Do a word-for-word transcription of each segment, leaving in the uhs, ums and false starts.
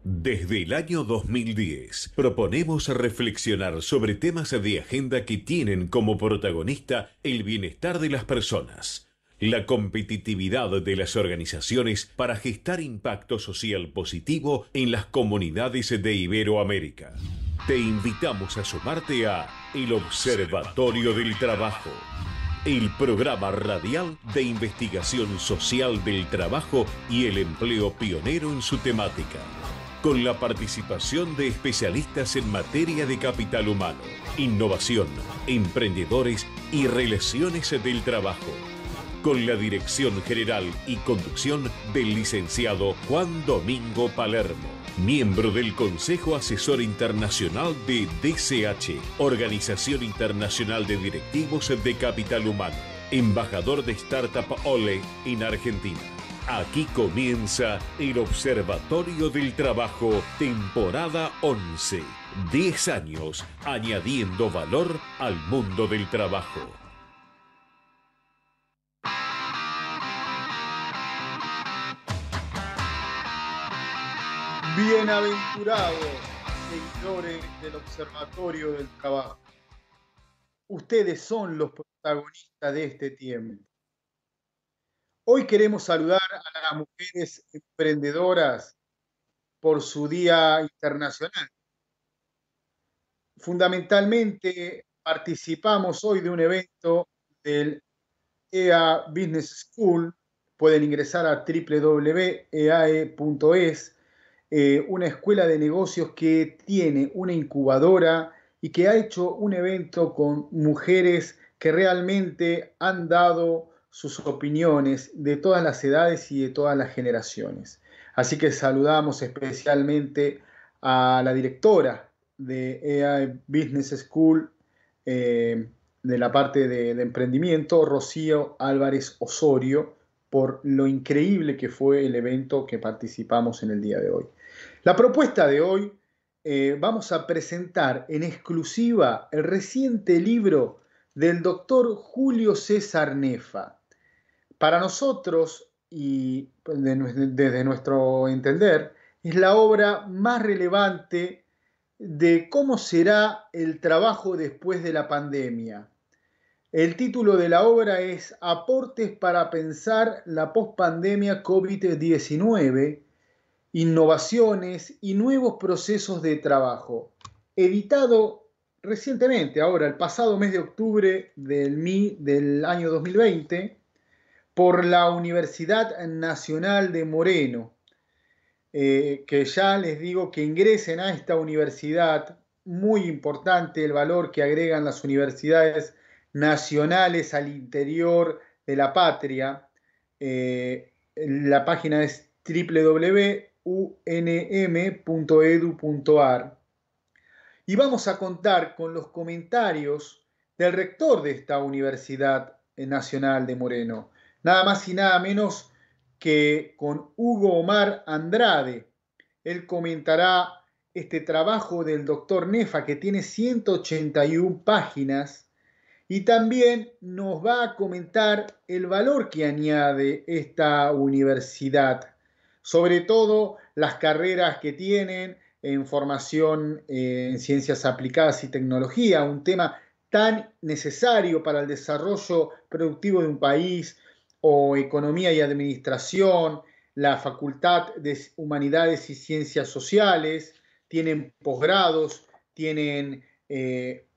Desde el año dos mil diez, proponemos reflexionar sobre temas de agenda que tienen como protagonista el bienestar de las personas, la competitividad de las organizaciones para gestar impacto social positivo en las comunidades de Iberoamérica. Te invitamos a sumarte a El Observatorio del Trabajo, el programa radial de investigación social del trabajo y el empleo pionero en su temática, con la participación de especialistas en materia de capital humano, innovación, emprendedores y relaciones del trabajo, con la dirección general y conducción del licenciado Juan Domingo Palermo, miembro del Consejo Asesor Internacional de D C H, Organización Internacional de Directivos de Capital Humano, embajador de Startup Ole en Argentina. Aquí comienza el Observatorio del Trabajo, temporada once. diez años añadiendo valor al mundo del trabajo. Bienaventurados, seguidores del Observatorio del Trabajo. Ustedes son los protagonistas de este tiempo. Hoy queremos saludar a las mujeres emprendedoras por su Día Internacional. Fundamentalmente participamos hoy de un evento del E A Business School. Pueden ingresar a w w w punto e a e punto es. Eh, una escuela de negocios que tiene una incubadora y que ha hecho un evento con mujeres que realmente han dado sus opiniones de todas las edades y de todas las generaciones. Así que saludamos especialmente a la directora de E A Business School, eh, de la parte de, de emprendimiento, Rocío Álvarez Osorio, por lo increíble que fue el evento que participamos en el día de hoy. La propuesta de hoy, eh, vamos a presentar en exclusiva el reciente libro del doctor Julio César Nefa. Para nosotros, y desde nuestro entender, es la obra más relevante de cómo será el trabajo después de la pandemia. El título de la obra es Aportes para pensar la pospandemia COVID diecinueve, innovaciones y nuevos procesos de trabajo, editado recientemente, ahora el pasado mes de octubre del, M I del año dos mil veinte, por la Universidad Nacional de Moreno, eh, que ya les digo que ingresen a esta universidad, muy importante el valor que agregan las universidades nacionales al interior de la patria. Eh, la página es w w w punto u n m punto e d u punto a r y vamos a contar con los comentarios del rector de esta Universidad Nacional de Moreno, nada más y nada menos que con Hugo Omar Andrade. Él comentará este trabajo del doctor Nefa, que tiene ciento ochenta y una páginas, y también nos va a comentar el valor que añade esta universidad, sobre todo las carreras que tienen en formación eh, en ciencias aplicadas y tecnología, un tema tan necesario para el desarrollo productivo de un país, o economía y administración, la Facultad de Humanidades y Ciencias Sociales, tienen posgrados, tienen eh,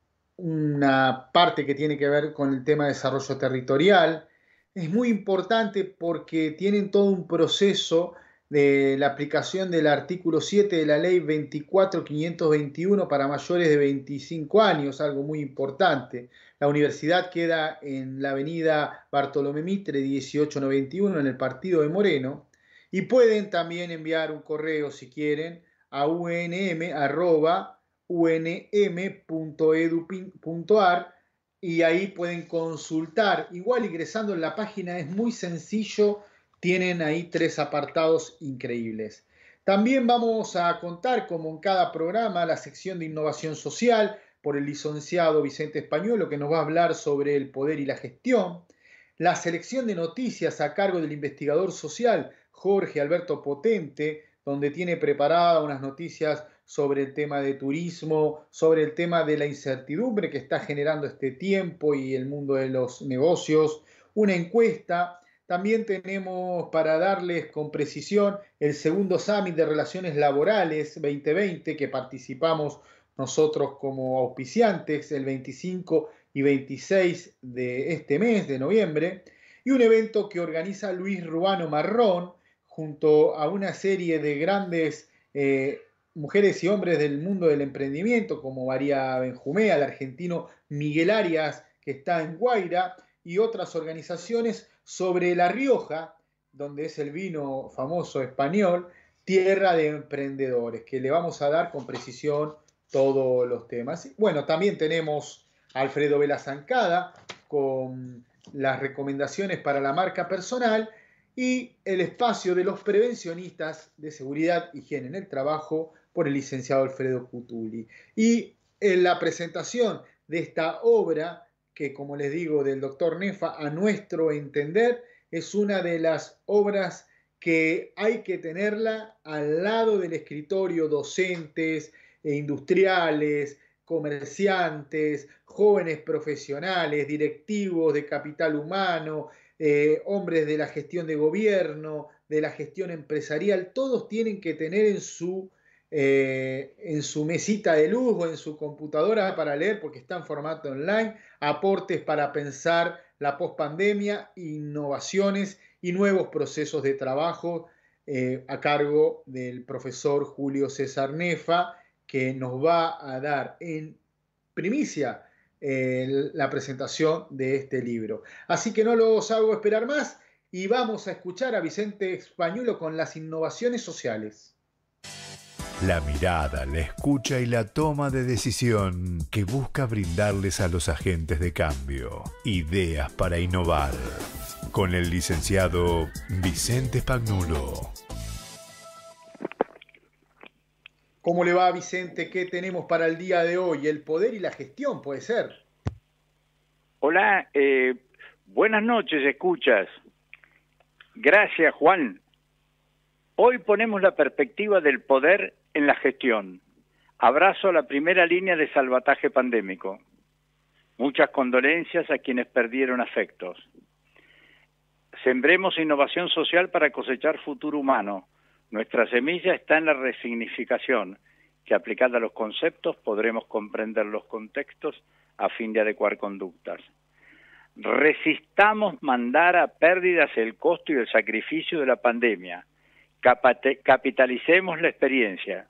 una parte que tiene que ver con el tema de desarrollo territorial. Es muy importante porque tienen todo un proceso de la aplicación del artículo siete de la ley veinticuatro mil quinientos veintiuno para mayores de veinticinco años, algo muy importante. La universidad queda en la avenida Bartolomé Mitre dieciocho noventa y uno en el partido de Moreno, y pueden también enviar un correo si quieren a u n m arroba u n m punto e d u punto a r y ahí pueden consultar. Igual ingresando en la página es muy sencillo. Tienen ahí tres apartados increíbles. También vamos a contar, como en cada programa, la sección de innovación social por el licenciado Vicente Españolo, que nos va a hablar sobre el poder y la gestión. La selección de noticias a cargo del investigador social Jorge Alberto Potente, donde tiene preparadas unas noticias sobre el tema de turismo, sobre el tema de la incertidumbre que está generando este tiempo y el mundo de los negocios, una encuesta. También tenemos para darles con precisión el segundo Summit de Relaciones Laborales veinte veinte, que participamos nosotros como auspiciantes el veinticinco y veintiséis de este mes de noviembre, y un evento que organiza Luis Ruano Marrón junto a una serie de grandes eh, mujeres y hombres del mundo del emprendimiento, como María Benjumea, el argentino Miguel Arias, que está en Guaira, y otras organizaciones sobre La Rioja, donde es el vino famoso español, tierra de emprendedores, que le vamos a dar con precisión todos los temas. Bueno, también tenemos a Alfredo Vela Zancada con las recomendaciones para la marca personal y el espacio de los prevencionistas de seguridad, higiene en el trabajo por el licenciado Alfredo Cutuli. Y en la presentación de esta obra, que como les digo, del doctor Nefa, a nuestro entender, es una de las obras que hay que tenerla al lado del escritorio, docentes e industriales, comerciantes, jóvenes profesionales, directivos de capital humano, eh, hombres de la gestión de gobierno, de la gestión empresarial, todos tienen que tener en su, eh, en su mesita de luz o en su computadora para leer, porque está en formato online, aportes para pensar la pospandemia, innovaciones y nuevos procesos de trabajo eh, a cargo del profesor Julio César Nefa, que nos va a dar en primicia eh, la presentación de este libro. Así que no los hago esperar más y vamos a escuchar a Vicente Españulo con las innovaciones sociales. La mirada, la escucha y la toma de decisión que busca brindarles a los agentes de cambio ideas para innovar. Con el licenciado Vicente Spagnuolo. ¿Cómo le va, Vicente? ¿Qué tenemos para el día de hoy? El poder y la gestión, ¿puede ser? Hola, eh, buenas noches, escuchas. Gracias, Juan. Hoy ponemos la perspectiva del poder en la gestión. Abrazo a la primera línea de salvataje pandémico. Muchas condolencias a quienes perdieron afectos. Sembremos innovación social para cosechar futuro humano. Nuestra semilla está en la resignificación, que aplicada a los conceptos podremos comprender los contextos a fin de adecuar conductas. Resistamos mandar a pérdidas el costo y el sacrificio de la pandemia. Capitalicemos la experiencia.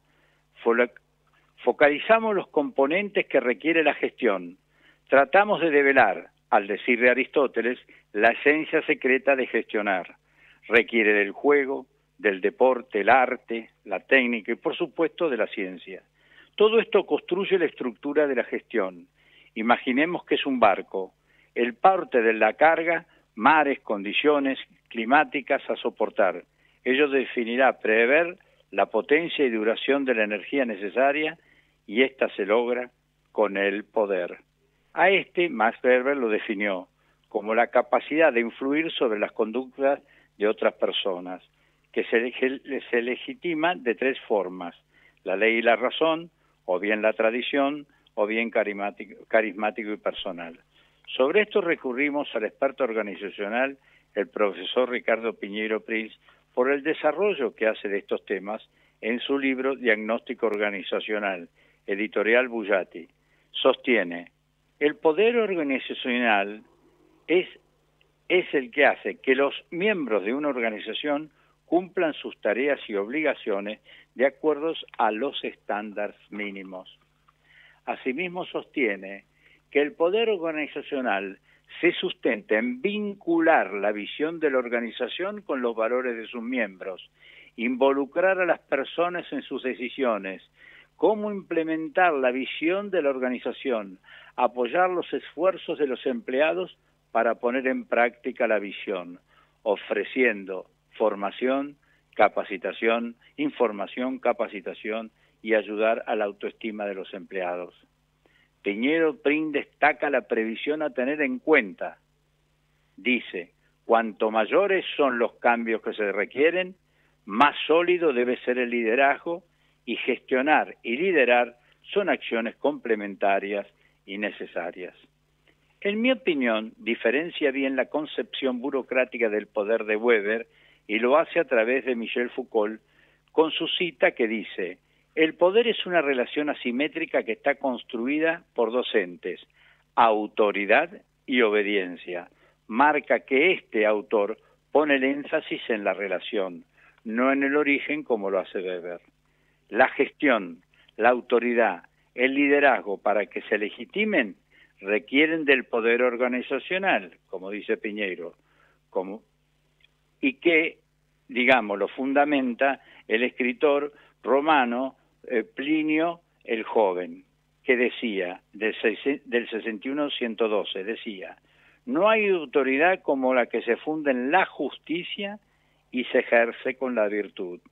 Focalizamos los componentes que requiere la gestión. Tratamos de develar, al decir de Aristóteles, la esencia secreta de gestionar. Requiere del juego, del deporte, el arte, la técnica y, por supuesto, de la ciencia. Todo esto construye la estructura de la gestión. Imaginemos que es un barco. El parte de la carga, mares, condiciones climáticas a soportar. Ello definirá prever la potencia y duración de la energía necesaria y ésta se logra con el poder. A este, Max Weber lo definió como la capacidad de influir sobre las conductas de otras personas, que se, se legitima de tres formas: la ley y la razón, o bien la tradición, o bien carismático, carismático y personal. Sobre esto recurrimos al experto organizacional, el profesor Ricardo Piñeiro Prinz, por el desarrollo que hace de estos temas en su libro Diagnóstico Organizacional, editorial Bullati. Sostiene, el poder organizacional es, es el que hace que los miembros de una organización cumplan sus tareas y obligaciones de acuerdo a los estándares mínimos. Asimismo sostiene que el poder organizacional se sustenta en vincular la visión de la organización con los valores de sus miembros, involucrar a las personas en sus decisiones, cómo implementar la visión de la organización, apoyar los esfuerzos de los empleados para poner en práctica la visión, ofreciendo formación, capacitación, información, capacitación y ayudar a la autoestima de los empleados. Piñeiro Prinz destaca la previsión a tener en cuenta. Dice, cuanto mayores son los cambios que se requieren, Más sólido debe ser el liderazgo, y gestionar y liderar son acciones complementarias y necesarias. En mi opinión, diferencia bien la concepción burocrática del poder de Weber y lo hace a través de Michel Foucault con su cita que dice: el poder es una relación asimétrica que está construida por dos entes, autoridad y obediencia. Marca que este autor pone el énfasis en la relación, no en el origen como lo hace Weber. La gestión, la autoridad, el liderazgo para que se legitimen requieren del poder organizacional, como dice Piñeiro, como, y que, digamos, lo fundamenta el escritor romano eh, Plinio el Joven, que decía, del, del sesenta y uno a ciento doce, decía: no hay autoridad como la que se funda en la justicia y se ejerce con la virtud.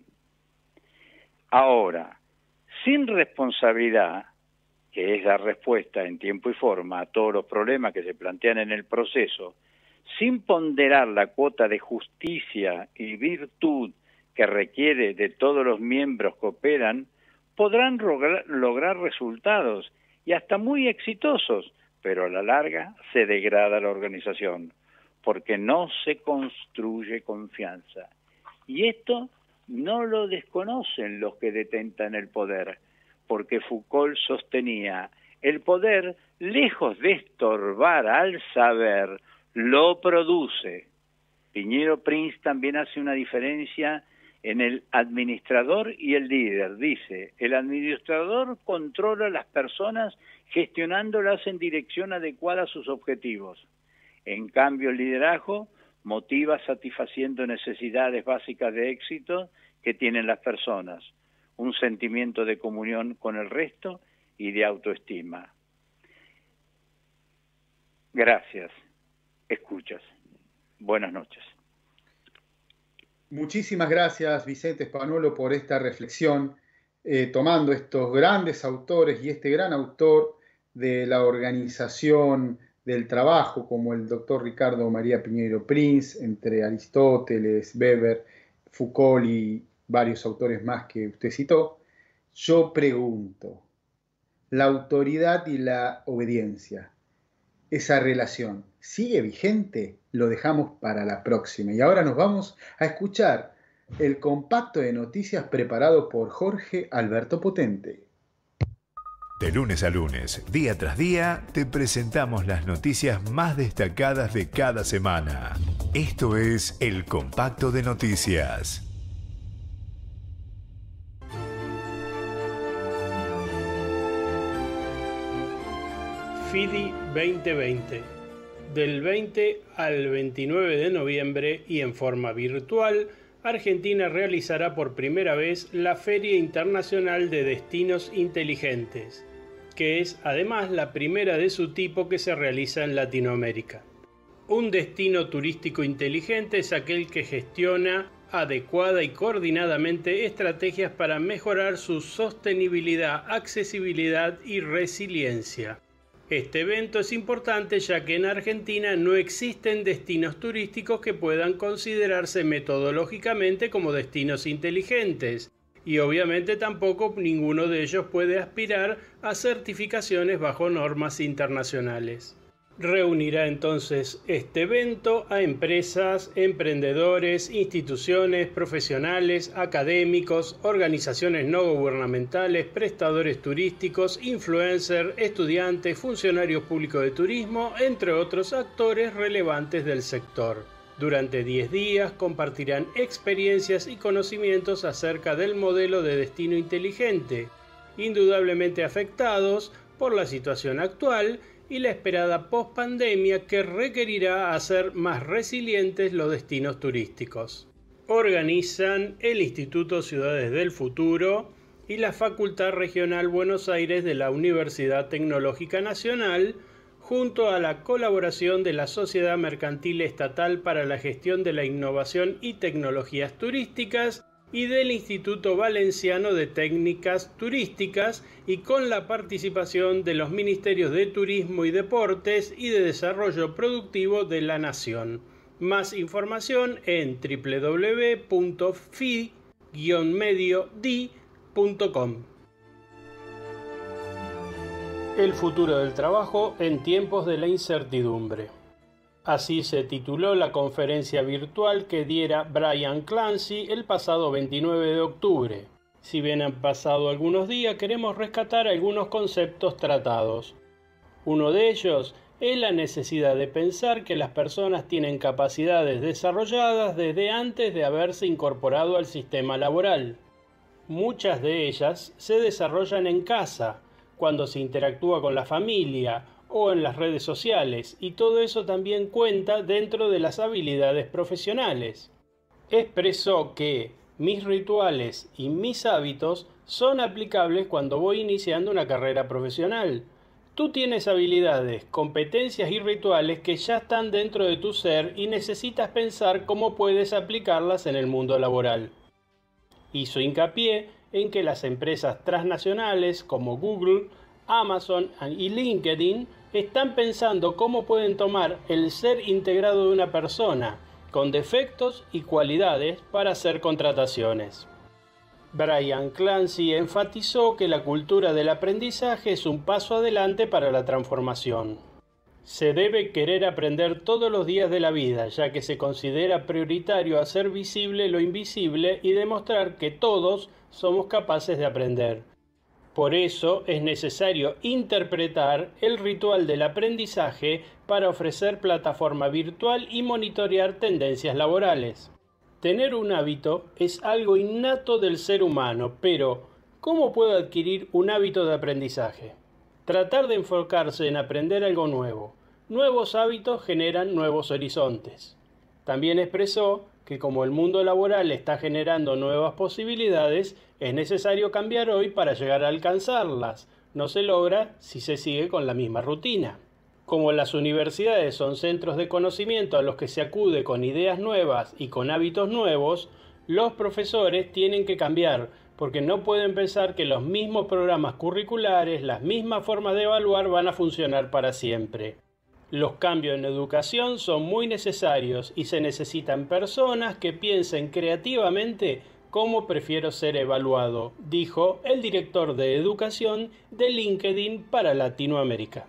Ahora, sin responsabilidad, que es dar respuesta en tiempo y forma a todos los problemas que se plantean en el proceso, sin ponderar la cuota de justicia y virtud que requiere de todos los miembros que operan, podrán lograr, lograr resultados y hasta muy exitosos, pero a la larga se degrada la organización, porque no se construye confianza. Y esto no lo desconocen los que detentan el poder, porque Foucault sostenía: el poder, lejos de estorbar al saber, lo produce. Piñero Prince también hace una diferencia en el administrador y el líder. Dice: el administrador controla a las personas gestionándolas en dirección adecuada a sus objetivos. En cambio, el liderazgo motiva satisfaciendo necesidades básicas de éxito que tienen las personas, un sentimiento de comunión con el resto y de autoestima. Gracias. Escuchas. Buenas noches. Muchísimas gracias, Vicente Spagnolo, por esta reflexión, eh, tomando estos grandes autores y este gran autor de la organización del trabajo, como el doctor Ricardo María Piñeiro Prince, entre Aristóteles, Weber, Foucault y varios autores más que usted citó. Yo pregunto, la autoridad y la obediencia, esa relación, ¿sigue vigente? Lo dejamos para la próxima. Y ahora nos vamos a escuchar el compacto de noticias preparado por Jorge Alberto Potente. De lunes a lunes, día tras día, te presentamos las noticias más destacadas de cada semana. Esto es el compacto de noticias. FIDI veinte veinte. Del veinte al veintinueve de noviembre y en forma virtual, Argentina realizará por primera vez la Feria Internacional de Destinos Inteligentes, que es además la primera de su tipo que se realiza en Latinoamérica. Un destino turístico inteligente es aquel que gestiona adecuada y coordinadamente estrategias para mejorar su sostenibilidad, accesibilidad y resiliencia. Este evento es importante ya que en Argentina no existen destinos turísticos que puedan considerarse metodológicamente como destinos inteligentes, y obviamente tampoco ninguno de ellos puede aspirar a certificaciones bajo normas internacionales. Reunirá entonces este evento a empresas, emprendedores, instituciones, profesionales, académicos, organizaciones no gubernamentales, prestadores turísticos, influencers, estudiantes, funcionarios públicos de turismo, entre otros actores relevantes del sector. Durante diez días compartirán experiencias y conocimientos acerca del modelo de destino inteligente, indudablemente afectados por la situación actual y la esperada pospandemia que requerirá hacer más resilientes los destinos turísticos. Organizan el Instituto Ciudades del Futuro y la Facultad Regional Buenos Aires de la Universidad Tecnológica Nacional, junto a la colaboración de la Sociedad Mercantil Estatal para la Gestión de la Innovación y Tecnologías Turísticas y del Instituto Valenciano de Técnicas Turísticas, y con la participación de los Ministerios de Turismo y Deportes y de Desarrollo Productivo de la Nación. Más información en doble u doble u doble u punto f i medio d punto com. El futuro del trabajo en tiempos de la incertidumbre. Así se tituló la conferencia virtual que diera Brian Clancy el pasado veintinueve de octubre. Si bien han pasado algunos días, queremos rescatar algunos conceptos tratados. Uno de ellos es la necesidad de pensar que las personas tienen capacidades desarrolladas desde antes de haberse incorporado al sistema laboral. Muchas de ellas se desarrollan en casa, cuando se interactúa con la familia o en las redes sociales, y todo eso también cuenta dentro de las habilidades profesionales. Expresó que mis rituales y mis hábitos son aplicables cuando voy iniciando una carrera profesional. Tú tienes habilidades, competencias y rituales que ya están dentro de tu ser y necesitas pensar cómo puedes aplicarlas en el mundo laboral. Hizo hincapié en que las empresas transnacionales como Google, Amazon y LinkedIn están pensando cómo pueden tomar el ser integrado de una persona con defectos y cualidades para hacer contrataciones. Brian Clancy enfatizó que la cultura del aprendizaje es un paso adelante para la transformación. Se debe querer aprender todos los días de la vida, ya que se considera prioritario hacer visible lo invisible y demostrar que todos somos capaces de aprender. Por eso es necesario interpretar el ritual del aprendizaje para ofrecer plataforma virtual y monitorear tendencias laborales. Tener un hábito es algo innato del ser humano, pero ¿cómo puedo adquirir un hábito de aprendizaje? Tratar de enfocarse en aprender algo nuevo. Nuevos hábitos generan nuevos horizontes. También expresó que como el mundo laboral está generando nuevas posibilidades, es necesario cambiar hoy para llegar a alcanzarlas. No se logra si se sigue con la misma rutina. Como las universidades son centros de conocimiento a los que se acude con ideas nuevas y con hábitos nuevos, los profesores tienen que cambiar, porque no pueden pensar que los mismos programas curriculares, las mismas formas de evaluar van a funcionar para siempre. Los cambios en educación son muy necesarios y se necesitan personas que piensen creativamente cómo prefiero ser evaluado, dijo el director de educación de LinkedIn para Latinoamérica.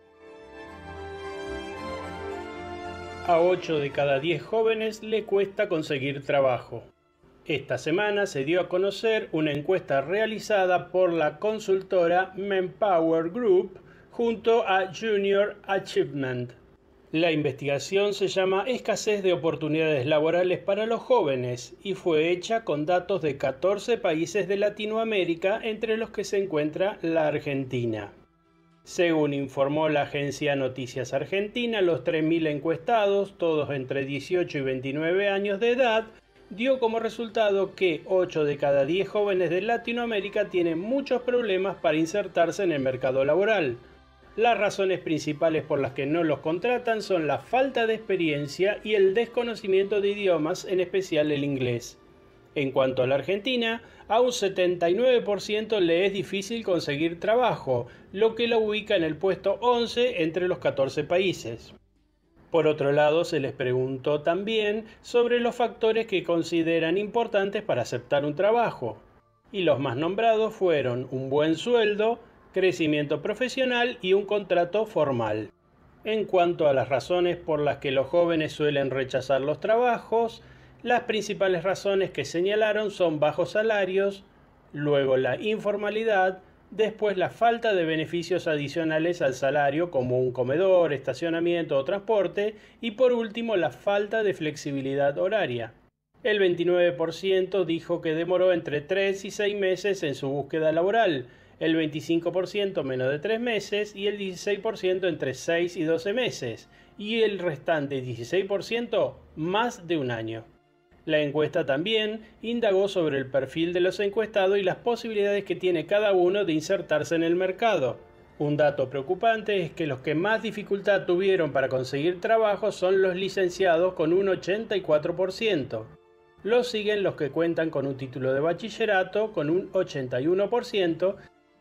A ocho de cada diez jóvenes le cuesta conseguir trabajo. Esta semana se dio a conocer una encuesta realizada por la consultora Manpower Group junto a Junior Achievement. La investigación se llama Escasez de oportunidades laborales para los jóvenes y fue hecha con datos de catorce países de Latinoamérica, entre los que se encuentra la Argentina. Según informó la agencia Noticias Argentina, los tres mil encuestados, todos entre dieciocho y veintinueve años de edad, dio como resultado que ocho de cada diez jóvenes de Latinoamérica tienen muchos problemas para insertarse en el mercado laboral. Las razones principales por las que no los contratan son la falta de experiencia y el desconocimiento de idiomas, en especial el inglés. En cuanto a la Argentina, a un setenta y nueve por ciento le es difícil conseguir trabajo, lo que la ubica en el puesto once entre los catorce países. Por otro lado, se les preguntó también sobre los factores que consideran importantes para aceptar un trabajo, y los más nombrados fueron un buen sueldo, crecimiento profesional y un contrato formal. En cuanto a las razones por las que los jóvenes suelen rechazar los trabajos, las principales razones que señalaron son bajos salarios, luego la informalidad, después la falta de beneficios adicionales al salario como un comedor, estacionamiento o transporte, y por último la falta de flexibilidad horaria. El veintinueve por ciento dijo que demoró entre tres y seis meses en su búsqueda laboral, el veinticinco por ciento menos de tres meses y el dieciséis por ciento entre seis y doce meses, y el restante dieciséis por ciento más de un año. La encuesta también indagó sobre el perfil de los encuestados y las posibilidades que tiene cada uno de insertarse en el mercado. Un dato preocupante es que los que más dificultad tuvieron para conseguir trabajo son los licenciados con un ochenta y cuatro por ciento. Los siguen los que cuentan con un título de bachillerato con un ochenta y uno por ciento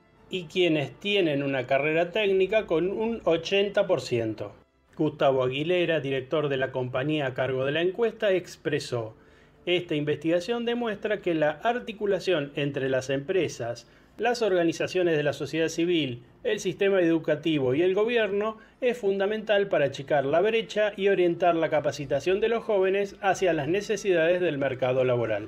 y quienes tienen una carrera técnica con un ochenta por ciento. Gustavo Aguilera, director de la compañía a cargo de la encuesta, expresó: Esta investigación demuestra que la articulación entre las empresas, las organizaciones de la sociedad civil, el sistema educativo y el gobierno es fundamental para achicar la brecha y orientar la capacitación de los jóvenes hacia las necesidades del mercado laboral.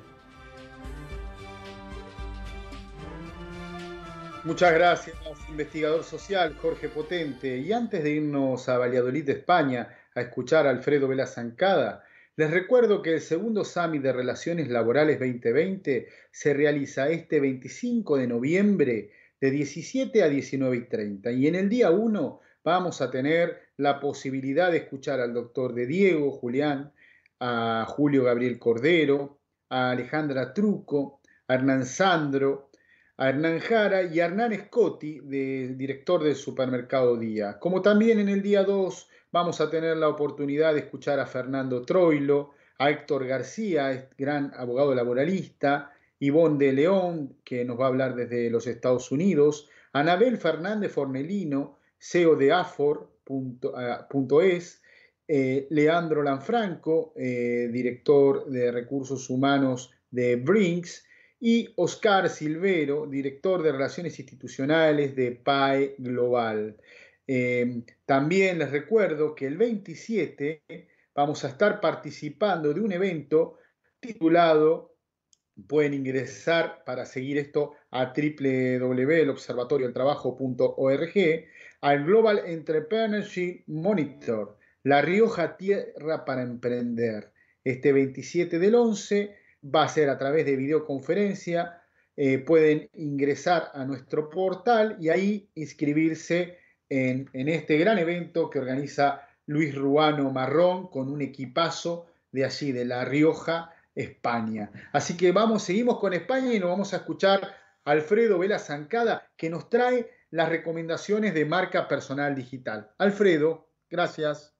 Muchas gracias, investigador social Jorge Potente. Y antes de irnos a Valladolid, España, a escuchar a Alfredo Vela Zancada, les recuerdo que el segundo Summit de Relaciones Laborales veinte veinte se realiza este veinticinco de noviembre de diecisiete a diecinueve y treinta. Y en el día uno vamos a tener la posibilidad de escuchar al doctor de Diego, Julián, a Julio Gabriel Cordero, a Alejandra Truco, a Hernán Sandro, a Hernán Jara y a Hernán Scotti, de, director del Supermercado Día. Como también en el día dos vamos a tener la oportunidad de escuchar a Fernando Troilo, a Héctor García, gran abogado laboralista, Ivonne de León, que nos va a hablar desde los Estados Unidos, a Anabel Fernández Fornelino, C E O de Afor punto es, eh, Leandro Lanfranco, eh, director de Recursos Humanos de Brinks, y Oscar Silvero, director de Relaciones Institucionales de P A E Global. Eh, también les recuerdo que el veintisiete vamos a estar participando de un evento titulado, pueden ingresar para seguir esto a doble u doble u doble u punto el observatorio del trabajo punto org, al Global Entrepreneurship Monitor, La Rioja Tierra para Emprender. Este veintisiete del once va a ser a través de videoconferencia. Eh, pueden ingresar a nuestro portal y ahí inscribirse en, en este gran evento que organiza Luis Ruano Marrón con un equipazo de allí, de La Rioja, España. Así que vamos, seguimos con España y nos vamos a escuchar a Alfredo Vela Zancada, que nos trae las recomendaciones de marca personal digital. Alfredo, gracias.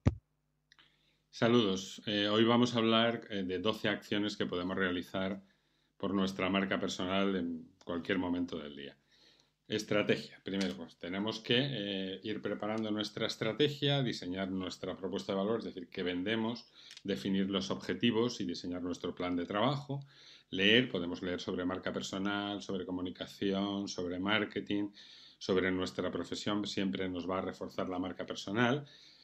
Saludos. Eh, hoy vamos a hablar eh, de doce acciones que podemos realizar por nuestra marca personal en cualquier momento del día. Estrategia. Primero, pues tenemos que eh, ir preparando nuestra estrategia, diseñar nuestra propuesta de valor, es decir, qué vendemos, definir los objetivos y diseñar nuestro plan de trabajo. Leer, podemos leer sobre marca personal, sobre comunicación, sobre marketing, sobre nuestra profesión, siempre nos va a reforzar la marca personal.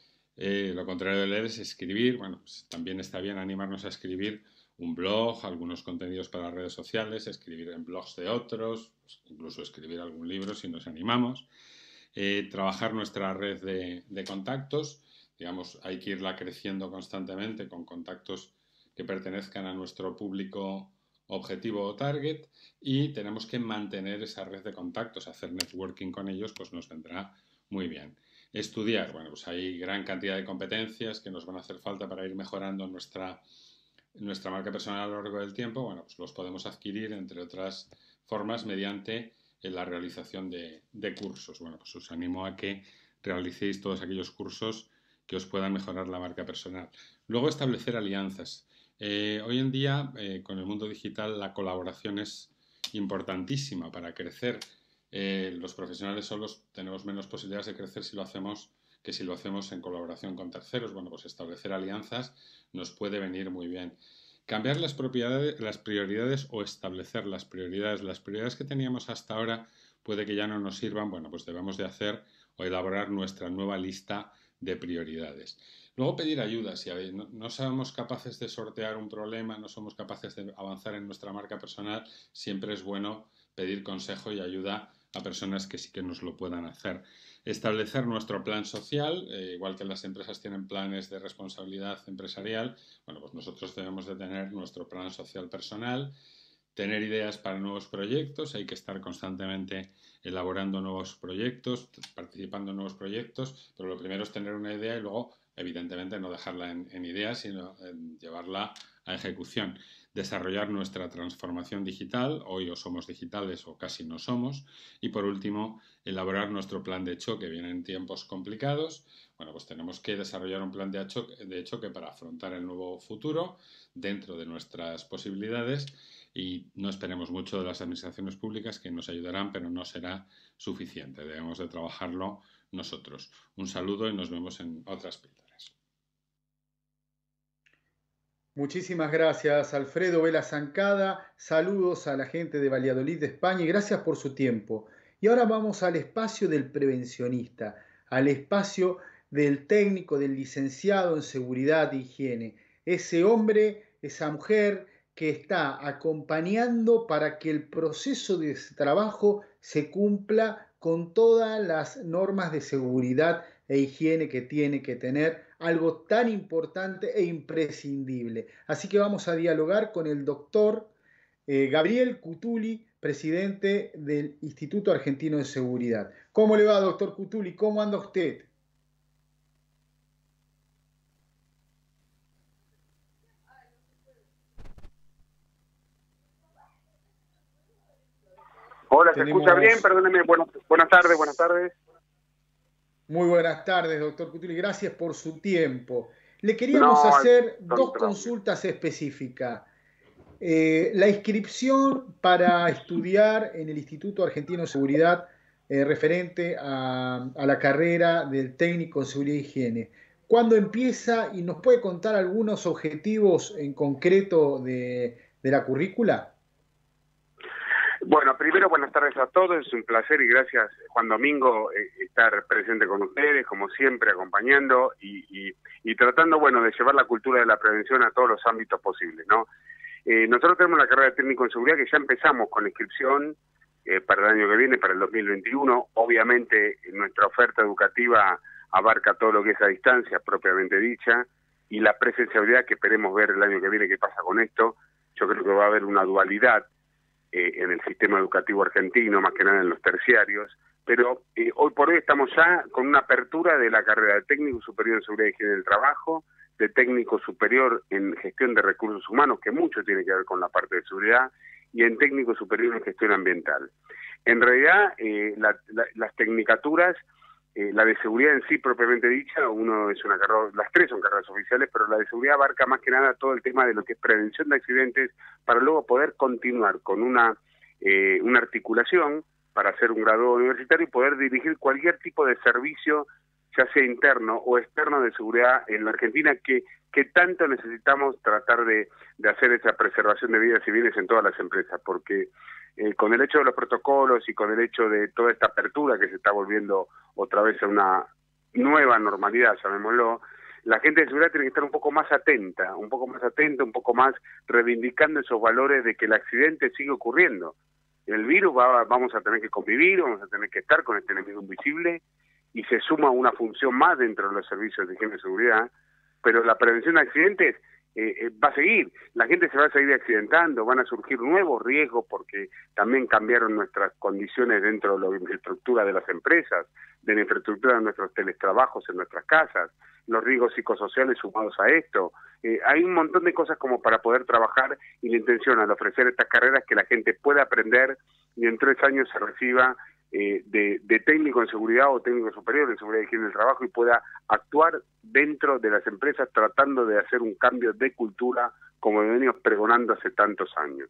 Eh, lo contrario de leer es escribir. Bueno, pues también está bien animarnos a escribir un blog, algunos contenidos para redes sociales, escribir en blogs de otros, pues incluso escribir algún libro si nos animamos. Eh, trabajar nuestra red de, de contactos, digamos, hay que irla creciendo constantemente con contactos que pertenezcan a nuestro público objetivo o target, y tenemos que mantener esa red de contactos, hacer networking con ellos, pues nos vendrá muy bien. Estudiar, bueno, pues hay gran cantidad de competencias que nos van a hacer falta para ir mejorando nuestra nuestra marca personal a lo largo del tiempo. Bueno, pues los podemos adquirir, entre otras formas, mediante la realización de, de cursos. Bueno, pues os animo a que realicéis todos aquellos cursos que os puedan mejorar la marca personal. Luego, establecer alianzas. Eh, hoy en día, eh, con el mundo digital, la colaboración es importantísima para crecer. Eh, los profesionales solos tenemos menos posibilidades de crecer si lo hacemos que si lo hacemos en colaboración con terceros. Bueno, pues establecer alianzas nos puede venir muy bien. Cambiar las, propiedades, las prioridades o establecer las prioridades. Las prioridades que teníamos hasta ahora puede que ya no nos sirvan. Bueno, pues debemos de hacer o elaborar nuestra nueva lista de prioridades. Luego, pedir ayuda. Si no, no somos capaces de sortear un problema, no somos capaces de avanzar en nuestra marca personal, siempre es bueno pedir consejo y ayuda a personas que sí que nos lo puedan hacer. Establecer nuestro plan social, eh, igual que las empresas tienen planes de responsabilidad empresarial, bueno, pues nosotros debemos de tener nuestro plan social personal, tener ideas para nuevos proyectos, hay que estar constantemente elaborando nuevos proyectos, participando en nuevos proyectos, pero lo primero es tener una idea y luego, evidentemente, no dejarla en, en ideas, sino en llevarla a ejecución. Desarrollar nuestra transformación digital, hoy o somos digitales o casi no somos, y por último, elaborar nuestro plan de choque. Vienen tiempos complicados, bueno, pues tenemos que desarrollar un plan de choque, de choque para afrontar el nuevo futuro dentro de nuestras posibilidades, y no esperemos mucho de las administraciones públicas, que nos ayudarán, pero no será suficiente, debemos de trabajarlo nosotros. Un saludo y nos vemos en otras píldoras. Muchísimas gracias, Alfredo Vela Zancada. Saludos a la gente de Valladolid, de España, y gracias por su tiempo. Y ahora vamos al espacio del prevencionista, al espacio del técnico, del licenciado en seguridad e higiene. Ese hombre, esa mujer que está acompañando para que el proceso de trabajo se cumpla con todas las normas de seguridad e higiene que tiene que tener, algo tan importante e imprescindible. Así que vamos a dialogar con el doctor eh, Gabriel Cutuli, presidente del Instituto Argentino de Seguridad. ¿Cómo le va, doctor Cutuli? ¿Cómo anda usted? Hola, ¿se Tenemos... escucha bien? Perdóneme, buenas, buenas tardes, buenas tardes. Muy buenas tardes, doctor Cutuli. Gracias por su tiempo. Le queríamos no, hacer no, dos no, consultas específicas. Eh, la inscripción para estudiar en el Instituto Argentino de Seguridad eh, referente a, a la carrera del técnico en seguridad e higiene. ¿Cuándo empieza y nos puede contar algunos objetivos en concreto de, de la currícula? Bueno, primero buenas tardes a todos, es un placer y gracias Juan Domingo eh, estar presente con ustedes, como siempre, acompañando y, y, y tratando, bueno, de llevar la cultura de la prevención a todos los ámbitos posibles, ¿no? Eh, nosotros tenemos la carrera de técnico en seguridad que ya empezamos con la inscripción eh, para el año que viene, para el dos mil veintiuno. Obviamente nuestra oferta educativa abarca todo lo que es a distancia, propiamente dicha, y la presencialidad que esperemos ver el año que viene qué pasa con esto. Yo creo que va a haber una dualidad eh, en el sistema educativo argentino, más que nada en los terciarios, pero eh, hoy por hoy estamos ya con una apertura de la carrera de técnico superior en seguridad y higiene del trabajo, de técnico superior en gestión de recursos humanos, que mucho tiene que ver con la parte de seguridad, y en técnico superior en gestión ambiental. En realidad, eh, la, la, las tecnicaturas, eh, la de seguridad en sí propiamente dicha, uno es una carrera, las tres son carreras oficiales, pero la de seguridad abarca más que nada todo el tema de lo que es prevención de accidentes, para luego poder continuar con una, eh, una articulación para hacer un grado universitario y poder dirigir cualquier tipo de servicio, ya sea interno o externo de seguridad en la Argentina, que, que tanto necesitamos tratar de, de hacer esa preservación de vidas y bienes en todas las empresas, porque eh, con el hecho de los protocolos y con el hecho de toda esta apertura que se está volviendo otra vez a una nueva normalidad, llamémoslo, la gente de seguridad tiene que estar un poco más atenta, un poco más atenta, un poco más reivindicando esos valores de que el accidente sigue ocurriendo. El virus va, vamos a tener que convivir, vamos a tener que estar con este enemigo invisible, y se suma una función más dentro de los servicios de higiene y seguridad, pero la prevención de accidentes eh, eh, va a seguir, la gente se va a seguir accidentando, van a surgir nuevos riesgos porque también cambiaron nuestras condiciones dentro de la infraestructura de las empresas, de la infraestructura de nuestros teletrabajos en nuestras casas, los riesgos psicosociales sumados a esto. Eh, hay un montón de cosas como para poder trabajar, y la intención al ofrecer estas carreras es que la gente pueda aprender y en tres años se reciba Eh, de, de técnico en seguridad o técnico superior en seguridad y higiene del trabajo y pueda actuar dentro de las empresas tratando de hacer un cambio de cultura como venimos pregonando hace tantos años.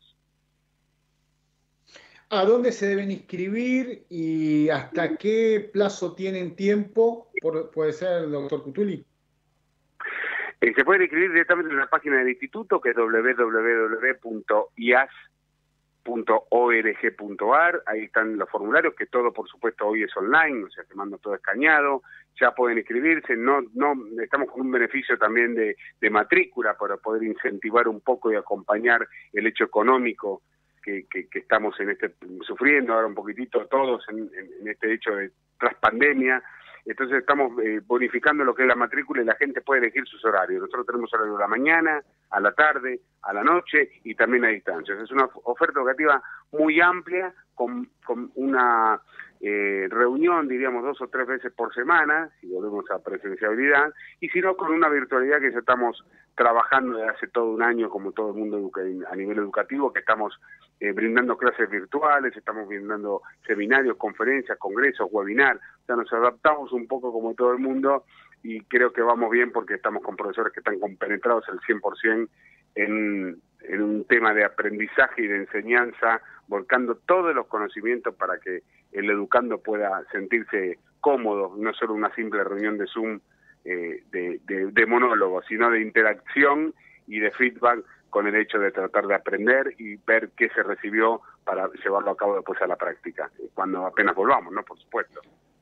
¿A dónde se deben inscribir y hasta qué plazo tienen tiempo? Por, ¿Puede ser, doctor Cutuli? Eh, se pueden inscribir directamente en la página del instituto, que es doble u doble u doble u punto i a s punto org punto a r, ahí están los formularios, que todo por supuesto hoy es online, o sea, se manda todo escaneado, ya pueden inscribirse, no no estamos con un beneficio también de, de matrícula para poder incentivar un poco y acompañar el hecho económico que, que, que estamos en este sufriendo ahora un poquitito todos en, en, en este hecho de tras pandemia. Entonces estamos eh, bonificando lo que es la matrícula y la gente puede elegir sus horarios. Nosotros tenemos horario de la mañana, a la tarde, a la noche y también a distancia. Es una oferta educativa muy amplia, con, con una eh, reunión, diríamos, dos o tres veces por semana, si volvemos a presencialidad, y si no, con una virtualidad que ya estamos trabajando desde hace todo un año, como todo el mundo a nivel educativo, que estamos eh, brindando clases virtuales, estamos brindando seminarios, conferencias, congresos, webinars. O sea, nos adaptamos un poco como todo el mundo y creo que vamos bien porque estamos con profesores que están compenetrados al cien por ciento en, en un tema de aprendizaje y de enseñanza, volcando todos los conocimientos para que el educando pueda sentirse cómodo, no solo una simple reunión de Zoom eh, de, de, de monólogo, sino de interacción y de feedback con el hecho de tratar de aprender y ver qué se recibió para llevarlo a cabo después a la práctica, cuando apenas volvamos, ¿no? Por supuesto.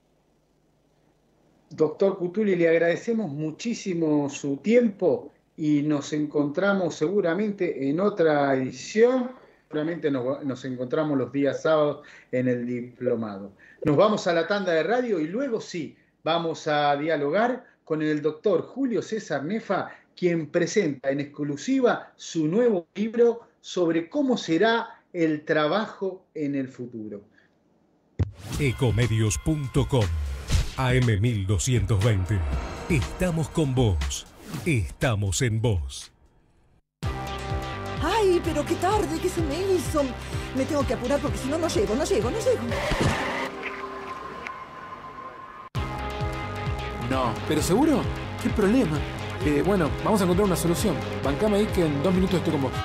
Doctor Cutuli, le agradecemos muchísimo su tiempo y nos encontramos seguramente en otra edición. Seguramente nos, nos encontramos los días sábados en el diplomado. Nos vamos a la tanda de radio y luego sí, vamos a dialogar con el doctor Julio César Nefa, quien presenta en exclusiva su nuevo libro sobre cómo será el trabajo en el futuro. Ecomedios punto com A M mil doscientos veinte. Estamos con vos. Estamos en vos. ¡Ay, pero qué tarde! ¿Qué se me hizo? Me tengo que apurar porque si no, no llego, no llego, no llego. No, ¿pero seguro? ¿Qué problema? Eh, bueno, vamos a encontrar una solución. Bancame ahí que en dos minutos estoy con vos.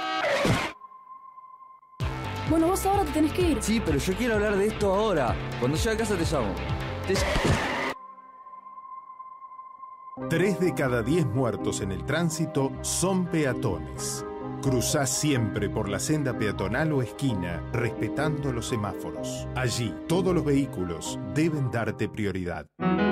Bueno, vos ahora te tenés que ir. Sí, pero yo quiero hablar de esto ahora. Cuando llegue a casa te llamo. Te... Tres de cada diez muertos en el tránsito son peatones. Cruzá siempre por la senda peatonal o esquina, respetando los semáforos. Allí, todos los vehículos deben darte prioridad.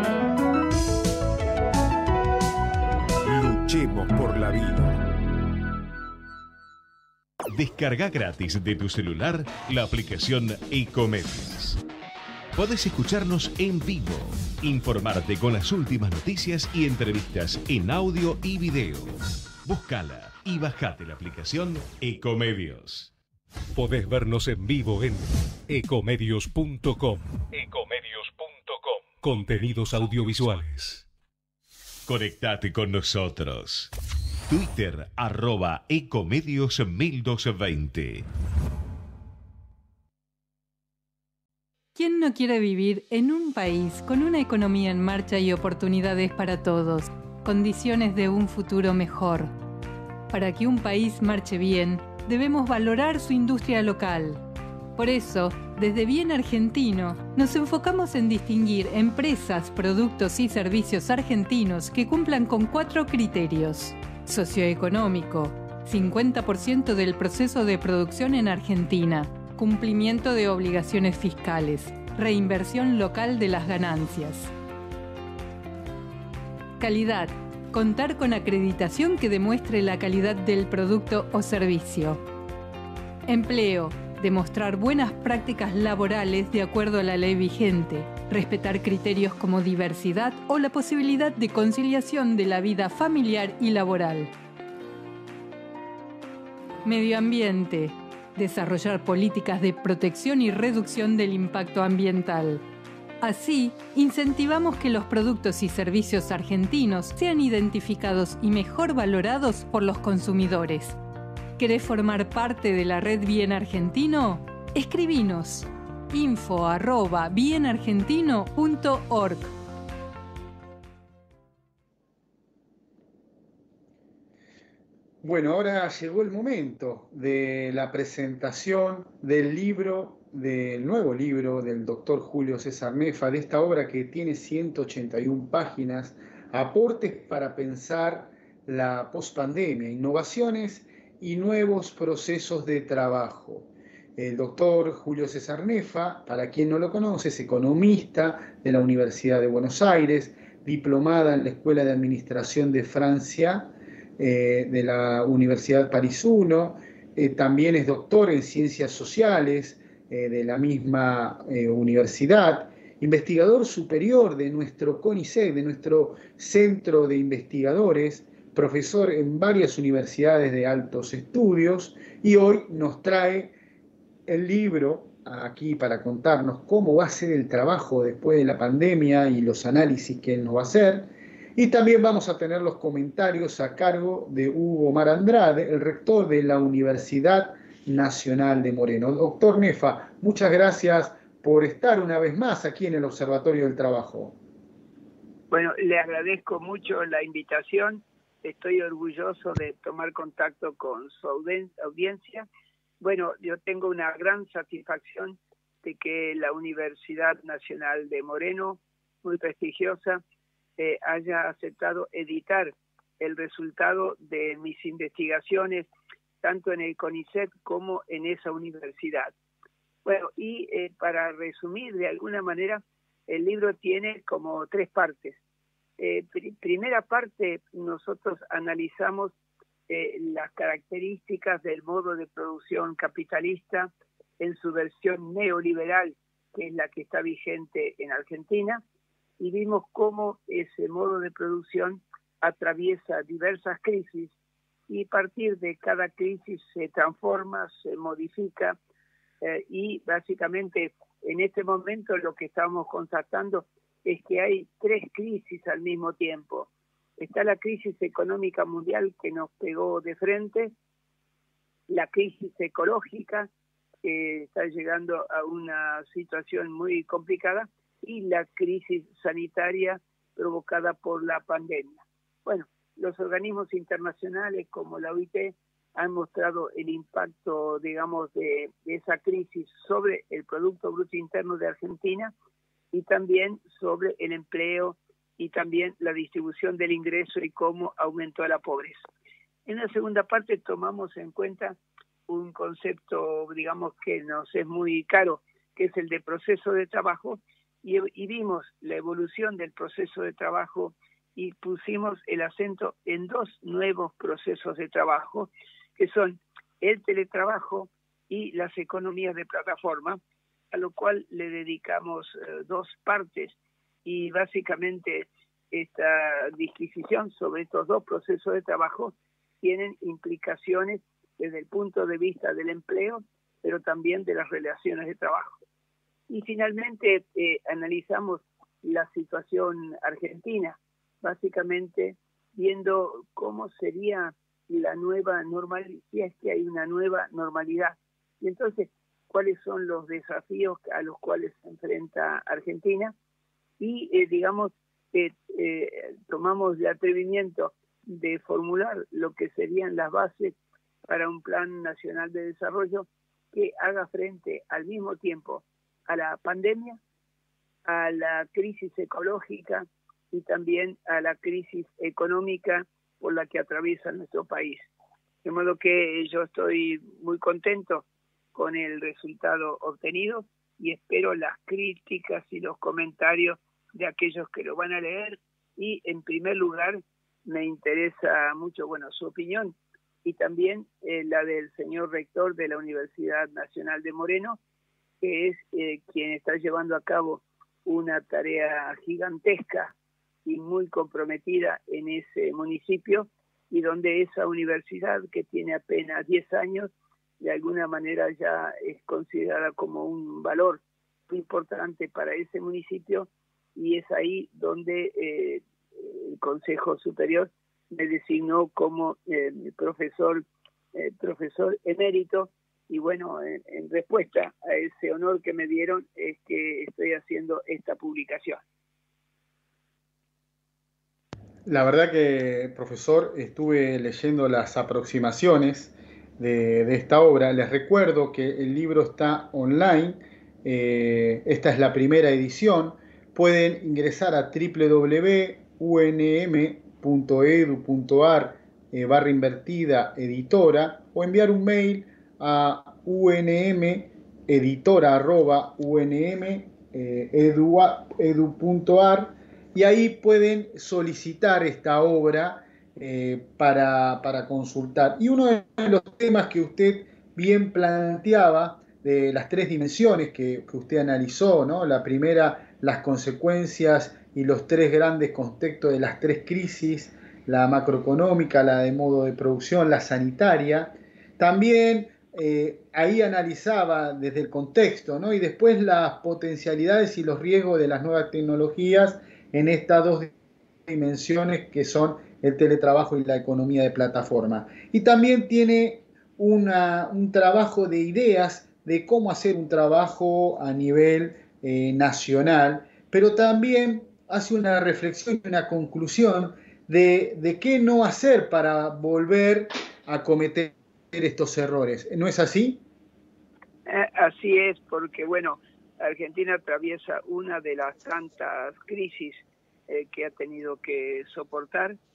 Luchemos por la vida. Descarga gratis de tu celular la aplicación Ecomedios. Podés escucharnos en vivo, informarte con las últimas noticias y entrevistas en audio y video. Búscala y bajate la aplicación Ecomedios. Podés vernos en vivo en ecomedios punto com. Ecomedios punto com. Contenidos audiovisuales. Conectate con nosotros. Twitter, arroba Ecomedios mil doscientos veinte. ¿Quién no quiere vivir en un país con una economía en marcha y oportunidades para todos? Condiciones de un futuro mejor. Para que un país marche bien, debemos valorar su industria local. Por eso, desde Bien Argentino, nos enfocamos en distinguir empresas, productos y servicios argentinos que cumplan con cuatro criterios. Socioeconómico, cincuenta por ciento del proceso de producción en Argentina. Cumplimiento de obligaciones fiscales. Reinversión local de las ganancias. Calidad. Contar con acreditación que demuestre la calidad del producto o servicio. Empleo. Demostrar buenas prácticas laborales de acuerdo a la ley vigente. Respetar criterios como diversidad o la posibilidad de conciliación de la vida familiar y laboral. Medio ambiente. Desarrollar políticas de protección y reducción del impacto ambiental. Así, incentivamos que los productos y servicios argentinos sean identificados y mejor valorados por los consumidores. ¿Querés formar parte de la red Bien Argentino? Escribinos info arroba bienargentino punto org. Bueno, ahora llegó el momento de la presentación del libro, del nuevo libro del doctor Julio César Nefa, de esta obra que tiene ciento ochenta y una páginas, aportes para pensar la pospandemia, innovaciones y nuevos procesos de trabajo. El doctor Julio César Nefa, para quien no lo conoce, es economista de la Universidad de Buenos Aires, diplomada en la Escuela de Administración de Francia, eh, de la Universidad París uno, eh, también es doctor en Ciencias Sociales eh, de la misma eh, universidad, investigador superior de nuestro CONICET, de nuestro Centro de Investigadores, profesor en varias universidades de altos estudios, y hoy nos trae el libro aquí para contarnos cómo va a ser el trabajo después de la pandemia y los análisis que él nos va a hacer. Y también vamos a tener los comentarios a cargo de Hugo Mar Andrade, el rector de la Universidad Nacional de Moreno. Doctor Nefa, muchas gracias por estar una vez más aquí en el Observatorio del Trabajo. Bueno, le agradezco mucho la invitación. Estoy orgulloso de tomar contacto con su audiencia. Bueno, yo tengo una gran satisfacción de que la Universidad Nacional de Moreno, muy prestigiosa, eh, haya aceptado editar el resultado de mis investigaciones, tanto en el CONICET como en esa universidad. Bueno, y eh, para resumir de alguna manera, el libro tiene como tres partes. Eh, pr primera parte, nosotros analizamos eh, las características del modo de producción capitalista en su versión neoliberal, que es la que está vigente en Argentina, y vimos cómo ese modo de producción atraviesa diversas crisis y a partir de cada crisis se transforma, se modifica eh, y básicamente en este momento lo que estamos constatando es que hay tres crisis al mismo tiempo. Está la crisis económica mundial que nos pegó de frente, la crisis ecológica que está llegando a una situación muy complicada y la crisis sanitaria provocada por la pandemia. Bueno, los organismos internacionales como la O I T han mostrado el impacto, digamos, de, de esa crisis sobre el Producto Bruto Interno de Argentina y también sobre el empleo y también la distribución del ingreso y cómo aumentó la pobreza. En la segunda parte tomamos en cuenta un concepto, digamos, que nos es muy caro, que es el de proceso de trabajo, y, y vimos la evolución del proceso de trabajo y pusimos el acento en dos nuevos procesos de trabajo, que son el teletrabajo y las economías de plataforma, a lo cual le dedicamos eh, dos partes, y básicamente esta disquisición sobre estos dos procesos de trabajo tienen implicaciones desde el punto de vista del empleo, pero también de las relaciones de trabajo. Y finalmente eh, analizamos la situación argentina, básicamente viendo cómo sería la nueva normalidad, si es que hay una nueva normalidad. Y entonces, cuáles son los desafíos a los cuales se enfrenta Argentina. Y, eh, digamos, eh, eh, tomamos el atrevimiento de formular lo que serían las bases para un plan nacional de desarrollo que haga frente al mismo tiempo a la pandemia, a la crisis ecológica y también a la crisis económica por la que atraviesa nuestro país. De modo que yo estoy muy contento con el resultado obtenido y espero las críticas y los comentarios de aquellos que lo van a leer, y en primer lugar me interesa mucho, bueno, su opinión y también eh, la del señor rector de la Universidad Nacional de Moreno, que es eh, quien está llevando a cabo una tarea gigantesca y muy comprometida en ese municipio, y donde esa universidad, que tiene apenas diez años, de alguna manera ya es considerada como un valor muy importante para ese municipio, y es ahí donde eh, el Consejo Superior me designó como eh, profesor, eh, profesor emérito, y bueno, en, en respuesta a ese honor que me dieron es que estoy haciendo esta publicación. La verdad que, profesor, estuve leyendo las aproximaciones de, de esta obra. Les recuerdo que el libro está online, eh, esta es la primera edición. Pueden ingresar a w w w punto u n m punto e d u punto a r eh, barra invertida editora, o enviar un mail a unmeditora arroba unmedu punto a r, y ahí pueden solicitar esta obra eh, para, para consultar. Y uno de los temas que usted bien planteaba, de las tres dimensiones que, que usted analizó, ¿no? La primera, las consecuencias y los tres grandes contextos de las tres crisis, la macroeconómica, la de modo de producción, la sanitaria. También eh, ahí analizaba desde el contexto, ¿no? Y después las potencialidades y los riesgos de las nuevas tecnologías en estas dos dimensiones que son el teletrabajo y la economía de plataforma. Y también tiene una, un trabajo de ideas de cómo hacer un trabajo a nivel eh, nacional, pero también hace una reflexión y una conclusión de, de qué no hacer para volver a cometer estos errores. ¿No es así? Eh, así es, porque bueno, Argentina atraviesa una de las tantas crisis eh, que ha tenido que soportar,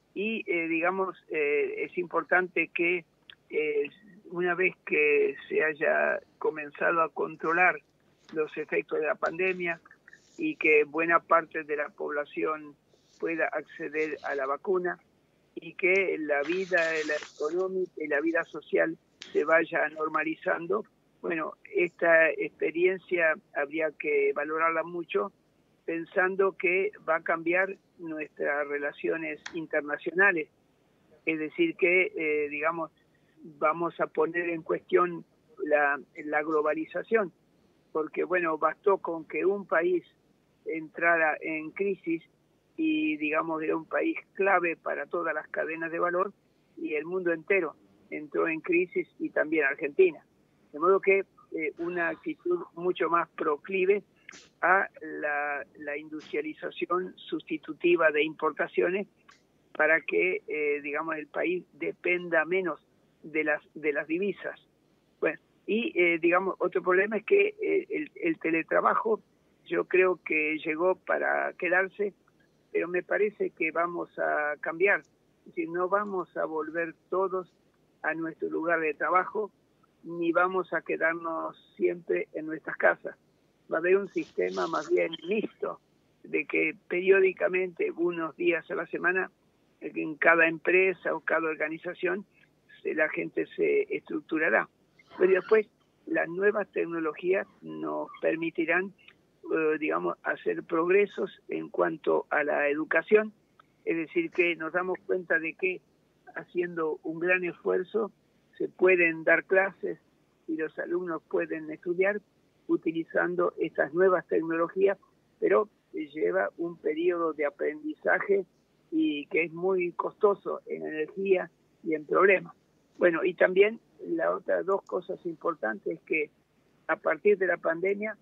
y eh, digamos, eh, es importante que eh, una vez que se haya comenzado a controlar los efectos de la pandemia y que buena parte de la población pueda acceder a la vacuna y que la vida la económica y la vida social se vaya normalizando, bueno, esta experiencia habría que valorarla mucho, pensando que va a cambiar nuestras relaciones internacionales. Es decir, que, eh, digamos, vamos a poner en cuestión la, la globalización, porque, bueno, bastó con que un país entrara en crisis y, digamos, era un país clave para todas las cadenas de valor y el mundo entero entró en crisis y también Argentina. De modo que eh, una actitud mucho más proclive a la, la industrialización sustitutiva de importaciones para que, eh, digamos, el país dependa menos de las de las divisas. Bueno, y, eh, digamos, otro problema es que eh, el, el teletrabajo yo creo que llegó para quedarse, pero me parece que vamos a cambiar. Es decir, no vamos a volver todos a nuestro lugar de trabajo, ni vamos a quedarnos siempre en nuestras casas. Va a haber un sistema más bien mixto, de que periódicamente, unos días a la semana, en cada empresa o cada organización, la gente se estructurará. Pero después, las nuevas tecnologías nos permitirán, eh, digamos, hacer progresos en cuanto a la educación. Es decir, que nos damos cuenta de que haciendo un gran esfuerzo se pueden dar clases y los alumnos pueden estudiar utilizando estas nuevas tecnologías, pero lleva un periodo de aprendizaje y que es muy costoso en energía y en problemas. Bueno, y también las otras dos cosas importantes es que a partir de la pandemia,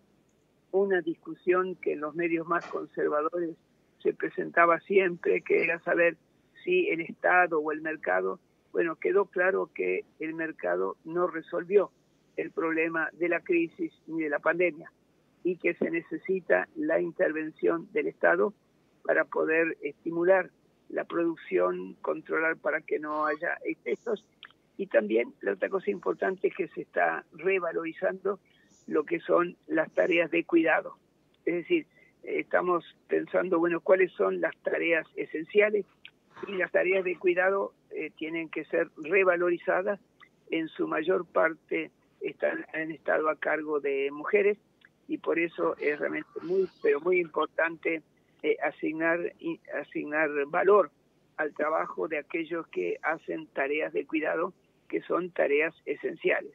una discusión que en los medios más conservadores se presentaba siempre, que era saber si el Estado o el mercado, bueno, quedó claro que el mercado no resolvió el problema de la crisis ni de la pandemia y que se necesita la intervención del Estado para poder estimular la producción, controlar para que no haya excesos. Y también la otra cosa importante es que se está revalorizando lo que son las tareas de cuidado. Es decir, estamos pensando, bueno, cuáles son las tareas esenciales, y las tareas de cuidado eh, tienen que ser revalorizadas. En su mayor parte están, han estado a cargo de mujeres y por eso es realmente muy, pero muy importante eh, asignar, asignar valor al trabajo de aquellos que hacen tareas de cuidado, que son tareas esenciales.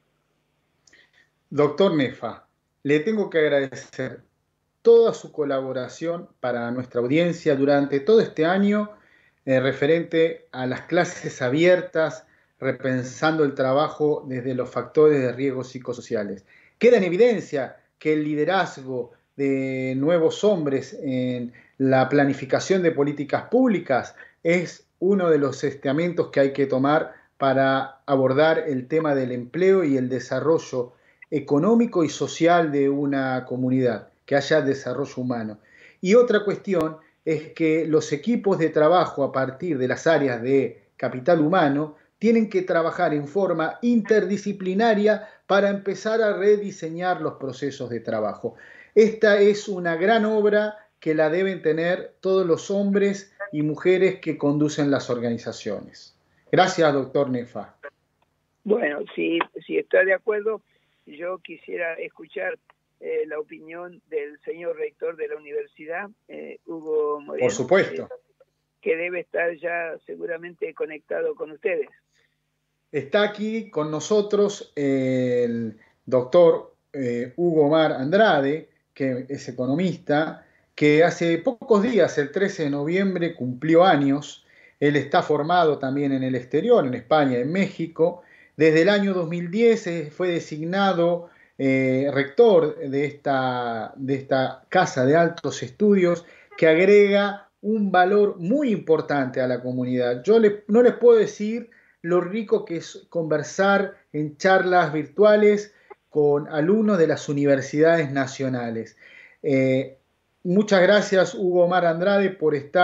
Doctor Nefa, le tengo que agradecer toda su colaboración para nuestra audiencia durante todo este año, eh, referente a las clases abiertas, repensando el trabajo desde los factores de riesgo psicosociales. Queda en evidencia que el liderazgo de nuevos hombres en la planificación de políticas públicas es uno de los estamentos que hay que tomar para abordar el tema del empleo y el desarrollo económico y social de una comunidad, que haya desarrollo humano. Y otra cuestión es que los equipos de trabajo a partir de las áreas de capital humano tienen que trabajar en forma interdisciplinaria para empezar a rediseñar los procesos de trabajo. Esta es una gran obra que la deben tener todos los hombres y mujeres que conducen las organizaciones. Gracias, doctor Nefa. Bueno, si, si está de acuerdo, yo quisiera escuchar eh, la opinión del señor rector de la universidad, eh, Hugo Moreno. Por supuesto. Eh, que debe estar ya seguramente conectado con ustedes. Está aquí con nosotros el doctor eh, Hugo Omar Andrade, que es economista, que hace pocos días, el trece de noviembre, cumplió años. Él está formado también en el exterior, en España, en México. Desde el año dos mil diez eh, fue designado eh, rector de esta, de esta Casa de Altos Estudios, que agrega un valor muy importante a la comunidad. Yo le, no les puedo decir lo rico que es conversar en charlas virtuales con alumnos de las universidades nacionales. Eh, muchas gracias, Hugo Omar Andrade, por estar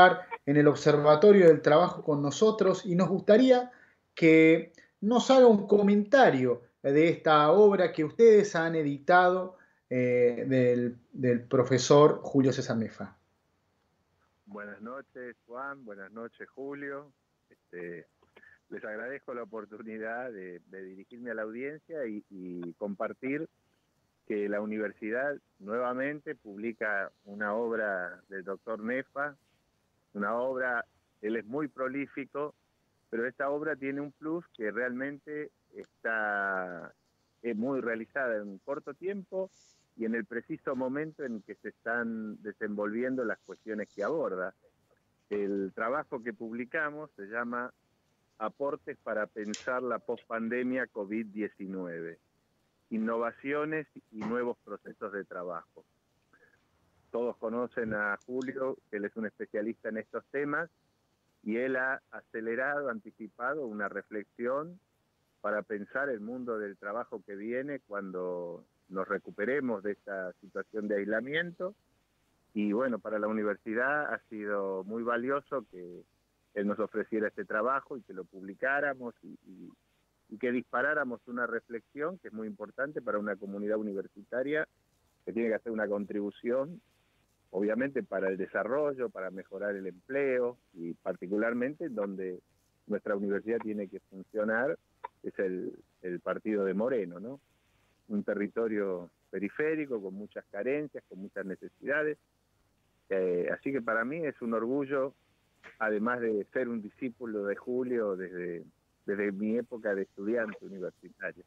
en el Observatorio del Trabajo con nosotros y nos gustaría que nos haga un comentario de esta obra que ustedes han editado eh, del, del profesor Julio César Nefa. Buenas noches, Juan. Buenas noches, Julio. Este, les agradezco la oportunidad de, de dirigirme a la audiencia y, y compartir que la universidad nuevamente publica una obra del doctor Nefa, una obra, él es muy prolífico, pero esta obra tiene un plus que realmente está es muy realizada en un corto tiempo y en el preciso momento en que se están desenvolviendo las cuestiones que aborda. El trabajo que publicamos se llama Aportes para pensar la pospandemia COVID diecinueve, innovaciones y nuevos procesos de trabajo. Todos conocen a Julio, él es un especialista en estos temas, y él ha acelerado, anticipado una reflexión para pensar el mundo del trabajo que viene cuando nos recuperemos de esta situación de aislamiento. Y bueno, para la universidad ha sido muy valioso que él nos ofreciera este trabajo y que lo publicáramos y, y, y que disparáramos una reflexión que es muy importante para una comunidad universitaria que tiene que hacer una contribución, obviamente para el desarrollo, para mejorar el empleo y particularmente donde nuestra universidad tiene que funcionar, es el, el partido de Moreno, ¿no? Un territorio periférico con muchas carencias, con muchas necesidades. Eh, así que para mí es un orgullo, además de ser un discípulo de Julio desde, desde mi época de estudiante universitario.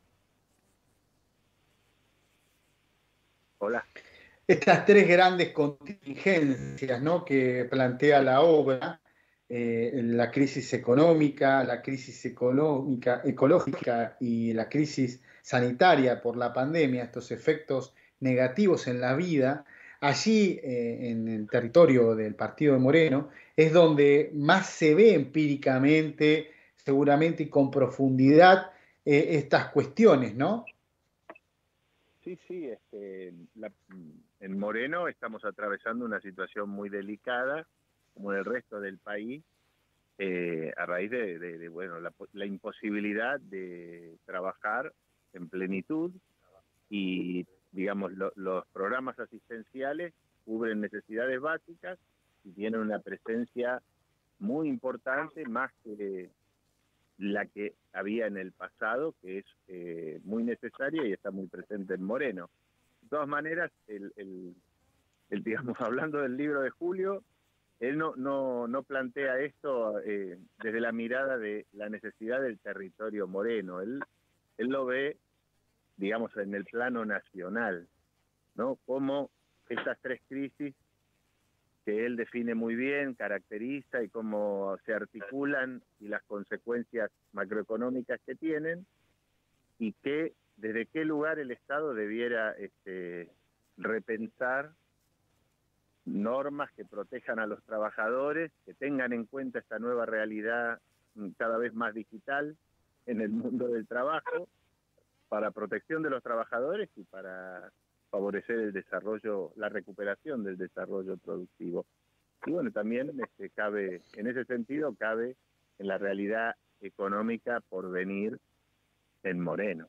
Hola. Estas tres grandes contingencias, ¿no?, que plantea la obra, eh, la crisis económica, la crisis económica, ecológica y la crisis sanitaria por la pandemia, estos efectos negativos en la vida, allí eh, en el territorio del partido de Moreno, es donde más se ve empíricamente, seguramente y con profundidad, eh, estas cuestiones, ¿no? Sí, sí, este, la, en Moreno estamos atravesando una situación muy delicada, como en el resto del país, eh, a raíz de, de, de bueno, la, la imposibilidad de trabajar en plenitud y, digamos, lo, los programas asistenciales cubren necesidades básicas y tienen una presencia muy importante, más que la que había en el pasado, que es eh, muy necesaria y está muy presente en Moreno. De todas maneras, el, el, el, digamos, hablando del libro de Julio, él no, no, no plantea esto eh, desde la mirada de la necesidad del territorio moreno. Él, él lo ve, digamos, en el plano nacional, ¿no? Cómo estas tres crisis que él define muy bien, caracteriza y cómo se articulan y las consecuencias macroeconómicas que tienen y que desde qué lugar el Estado debiera este, repensar normas que protejan a los trabajadores, que tengan en cuenta esta nueva realidad cada vez más digital en el mundo del trabajo, para protección de los trabajadores y para favorecer el desarrollo, la recuperación del desarrollo productivo. Y bueno, también este, cabe, en ese sentido, cabe en la realidad económica por venir en Moreno.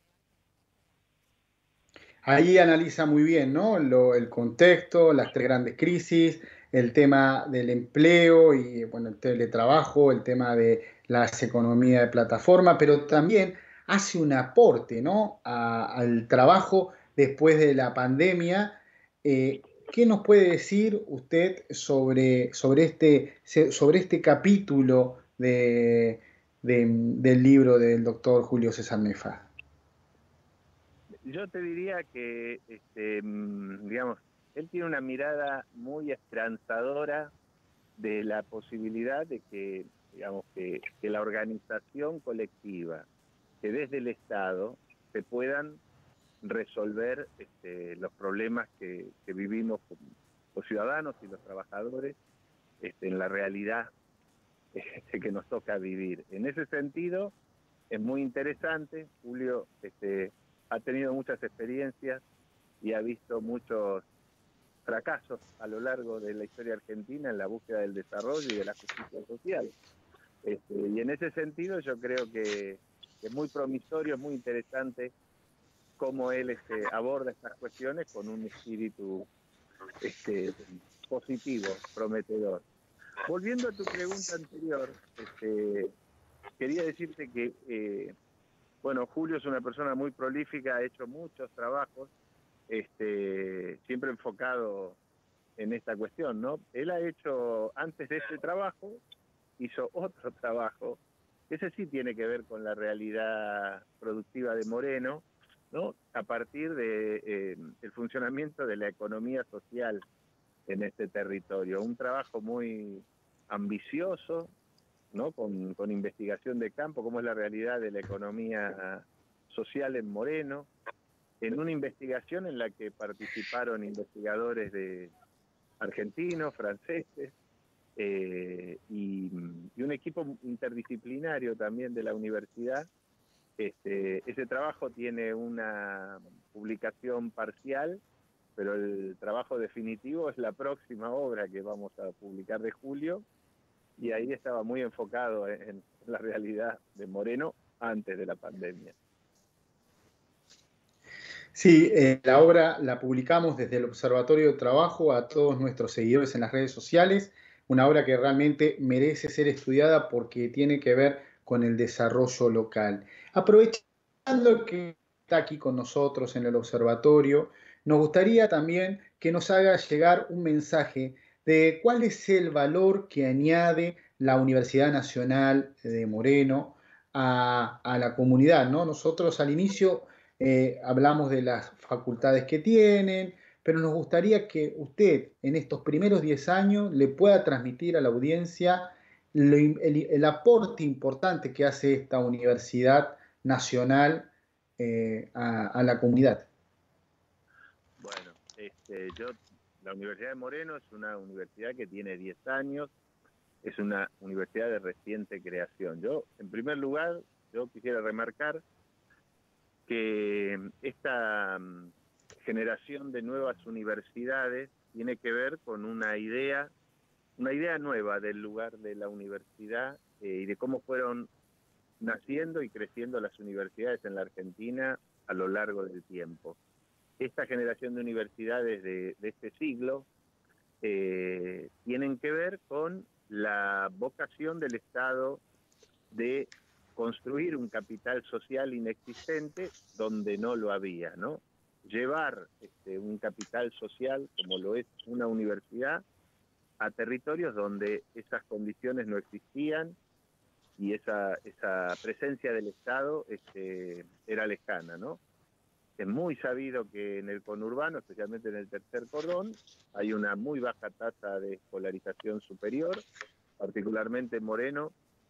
Ahí analiza muy bien, ¿no?, Lo, el contexto, las tres grandes crisis, el tema del empleo y bueno, el teletrabajo, el tema de las economías de plataforma, pero también hace un aporte, ¿no?, a, al trabajo después de la pandemia. Eh, ¿Qué nos puede decir usted sobre, sobre, este, sobre este capítulo de, de, del libro del doctor Julio César Nefa? Yo te diría que, este, digamos, él tiene una mirada muy esperanzadora de la posibilidad de que, digamos, que, que la organización colectiva, que desde el Estado se puedan resolver este, los problemas que, que vivimos con los ciudadanos y los trabajadores este, en la realidad este, que nos toca vivir. En ese sentido, es muy interesante. Julio este, ha tenido muchas experiencias y ha visto muchos fracasos a lo largo de la historia argentina en la búsqueda del desarrollo y de la justicia social. Este, y en ese sentido yo creo que, que es muy promisorio, es muy interesante cómo él este, aborda estas cuestiones con un espíritu este, positivo, prometedor. Volviendo a tu pregunta anterior, este, quería decirte que, eh, bueno, Julio es una persona muy prolífica, ha hecho muchos trabajos, este, siempre enfocado en esta cuestión, ¿no? Él ha hecho, antes de este trabajo, hizo otro trabajo, que ese sí tiene que ver con la realidad productiva de Moreno, ¿no? A partir de eh, el funcionamiento de la economía social en este territorio. Un trabajo muy ambicioso, ¿no? Con, con investigación de campo, cómo es la realidad de la economía social en Moreno, en una investigación en la que participaron investigadores de argentinos, franceses, eh, y, y un equipo interdisciplinario también de la universidad. Este, ese trabajo tiene una publicación parcial, pero el trabajo definitivo es la próxima obra que vamos a publicar de Julio, y ahí estaba muy enfocado en, en la realidad de Moreno antes de la pandemia. Sí, eh, la obra la publicamos desde el Observatorio de Trabajo a todos nuestros seguidores en las redes sociales, una obra que realmente merece ser estudiada porque tiene que ver con el desarrollo local. Aprovechando que está aquí con nosotros en el observatorio, nos gustaría también que nos haga llegar un mensaje de cuál es el valor que añade la Universidad Nacional de Moreno a, a la comunidad, ¿no? Nosotros al inicio eh, hablamos de las facultades que tienen, pero nos gustaría que usted en estos primeros diez años le pueda transmitir a la audiencia el, el, el aporte importante que hace esta Universidad Nacional eh, a, a la comunidad. Bueno, este, yo, la Universidad de Moreno es una universidad que tiene diez años, es una universidad de reciente creación. Yo, en primer lugar, yo quisiera remarcar que esta um, generación de nuevas universidades tiene que ver con una idea, una idea nueva del lugar de la universidad eh, y de cómo fueron naciendo y creciendo las universidades en la Argentina a lo largo del tiempo. Esta generación de universidades de, de este siglo eh, tienen que ver con la vocación del Estado de construir un capital social inexistente donde no lo había, ¿no? Llevar este, un capital social, como lo es una universidad, a territorios donde esas condiciones no existían y esa, esa presencia del Estado este, era lejana, ¿no? Es muy sabido que en el conurbano, especialmente en el tercer cordón, hay una muy baja tasa de escolarización superior, particularmente en Moreno.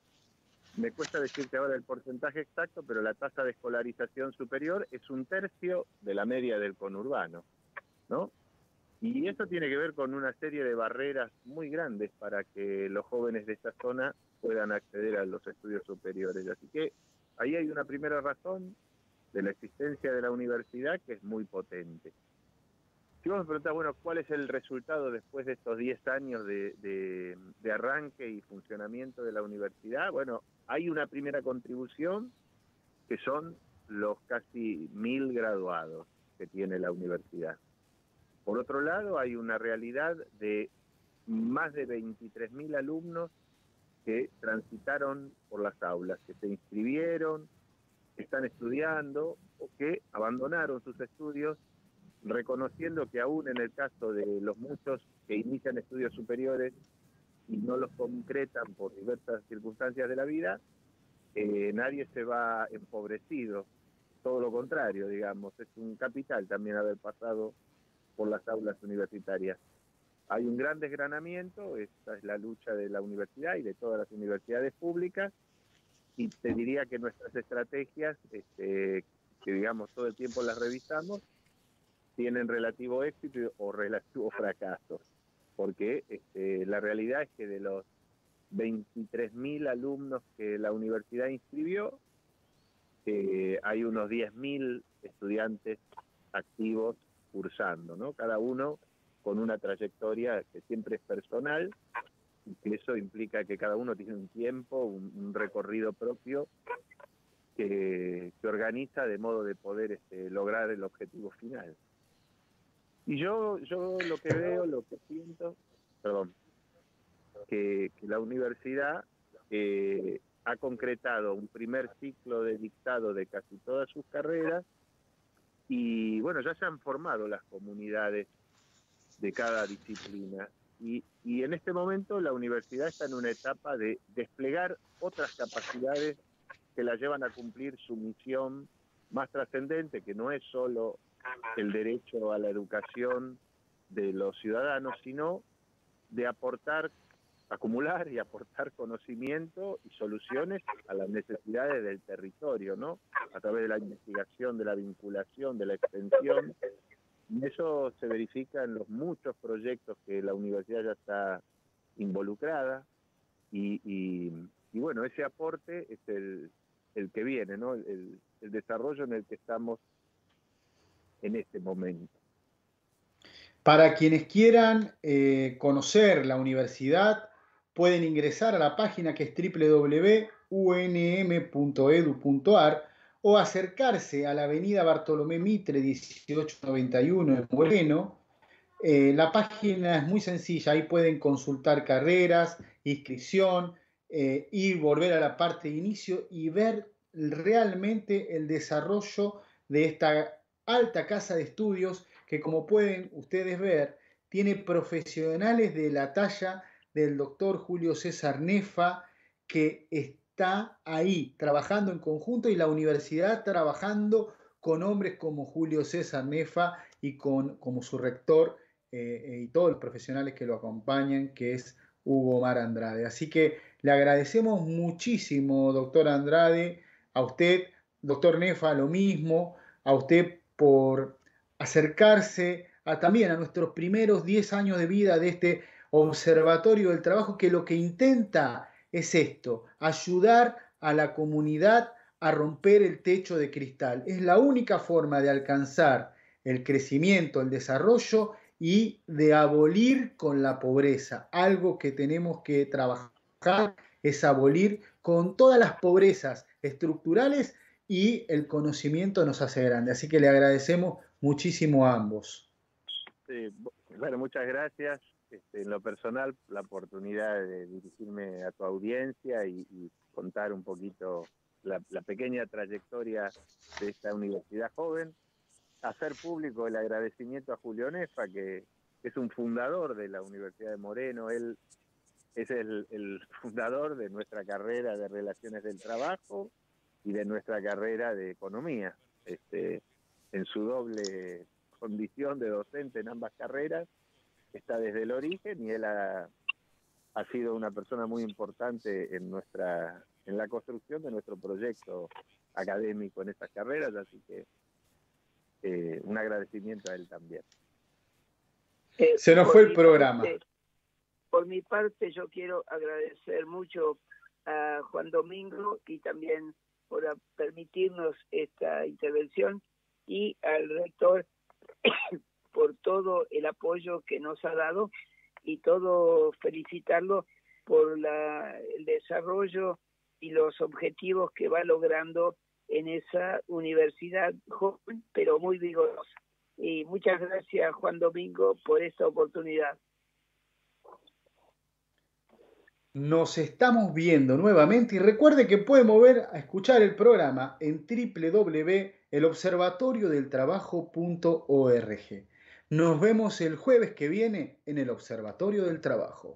Me cuesta decirte ahora el porcentaje exacto, pero la tasa de escolarización superior es un tercio de la media del conurbano, ¿no? Y eso tiene que ver con una serie de barreras muy grandes para que los jóvenes de esta zona puedan acceder a los estudios superiores. Así que ahí hay una primera razón de la existencia de la universidad que es muy potente. Si vos me preguntás, bueno, ¿cuál es el resultado después de estos diez años de, de, de arranque y funcionamiento de la universidad? Bueno, hay una primera contribución que son los casi mil graduados que tiene la universidad. Por otro lado, hay una realidad de más de veintitrés mil alumnos que transitaron por las aulas, que se inscribieron, que están estudiando o que abandonaron sus estudios, reconociendo que aún en el caso de los muchos que inician estudios superiores y no los concretan por diversas circunstancias de la vida, eh, nadie se va empobrecido, todo lo contrario, digamos, es un capital también haber pasado por las aulas universitarias. Hay un gran desgranamiento, esta es la lucha de la universidad y de todas las universidades públicas, y te diría que nuestras estrategias, este, que digamos todo el tiempo las revisamos, tienen relativo éxito o relativo fracaso, porque este, la realidad es que de los veintitrés mil alumnos que la universidad inscribió, eh, hay unos diez mil estudiantes activos cursando, ¿no? Cada uno con una trayectoria que siempre es personal, y que eso implica que cada uno tiene un tiempo, un, un recorrido propio que, que organiza de modo de poder este, lograr el objetivo final. Y yo, yo lo que veo, lo que siento, perdón, que, que la universidad eh, ha concretado un primer ciclo de dictado de casi todas sus carreras, y bueno, ya se han formado las comunidades de cada disciplina. Y, y en este momento la universidad está en una etapa de desplegar otras capacidades que la llevan a cumplir su misión más trascendente, que no es solo el derecho a la educación de los ciudadanos, sino de aportar, acumular y aportar conocimiento y soluciones a las necesidades del territorio, ¿no? A través de la investigación, de la vinculación, de la extensión. Y eso se verifica en los muchos proyectos que la universidad ya está involucrada, y, y, y bueno, ese aporte es el, el que viene, ¿no? El, el desarrollo en el que estamos en este momento. Para quienes quieran eh, conocer la universidad, pueden ingresar a la página que es doble u doble u doble u punto u n m punto e d u punto a r o acercarse a la avenida Bartolomé Mitre dieciocho noventa y uno en Moreno. Eh, la página es muy sencilla, ahí pueden consultar carreras, inscripción, eh, y volver a la parte de inicio y ver realmente el desarrollo de esta alta casa de estudios que, como pueden ustedes ver, tiene profesionales de la talla del doctor Julio César Nefa, que está ahí trabajando en conjunto, y la universidad trabajando con hombres como Julio César Nefa y con como su rector eh, y todos los profesionales que lo acompañan, que es Hugo Omar Andrade. Así que le agradecemos muchísimo, doctor Andrade, a usted, doctor Nefa, lo mismo, a usted por acercarse a, también a nuestros primeros diez años de vida de este Observatorio del Trabajo, que lo que intenta es esto, ayudar a la comunidad a romper el techo de cristal. Es la única forma de alcanzar el crecimiento, el desarrollo y de abolir con la pobreza. Algo que tenemos que trabajar es abolir con todas las pobrezas estructurales, y el conocimiento nos hace grande. Así que le agradecemos muchísimo a ambos. Sí, bueno, muchas gracias. Este, en lo personal, la oportunidad de dirigirme a tu audiencia y, y contar un poquito la, la pequeña trayectoria de esta universidad joven. Hacer público el agradecimiento a Julio Nefa, que es un fundador de la Universidad de Moreno. Él es el, el fundador de nuestra carrera de Relaciones del Trabajo y de nuestra carrera de Economía, este, en su doble condición de docente en ambas carreras. Está desde el origen, y él ha, ha sido una persona muy importante en nuestra en la construcción de nuestro proyecto académico en estas carreras, así que eh, un agradecimiento a él también. Eh, Se nos fue el programa. Parte, por mi parte, yo quiero agradecer mucho a Juan Domingo y también por permitirnos esta intervención, y al rector por todo el apoyo que nos ha dado, y todo felicitarlo por la, el desarrollo y los objetivos que va logrando en esa universidad joven pero muy vigorosa. Y muchas gracias, Juan Domingo, por esta oportunidad. Nos estamos viendo nuevamente, y recuerde que puede mover a escuchar el programa en doble u doble u doble u punto el observatorio del trabajo punto org. Nos vemos el jueves que viene en el Observatorio del Trabajo.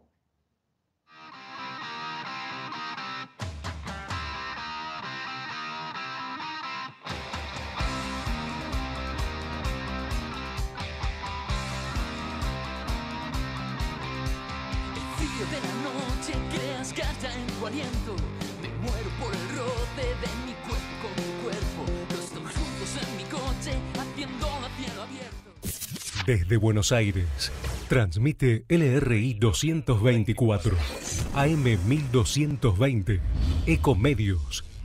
De la noche creas calla en tu aliento. Me muero por el roce de mi cuerpo con mi cuerpo. Los dos juntos en mi coche haciendo la cielo abierto. Desde Buenos Aires, transmite L R I doscientos veinticuatro, A M mil doscientos veinte, Ecomedios.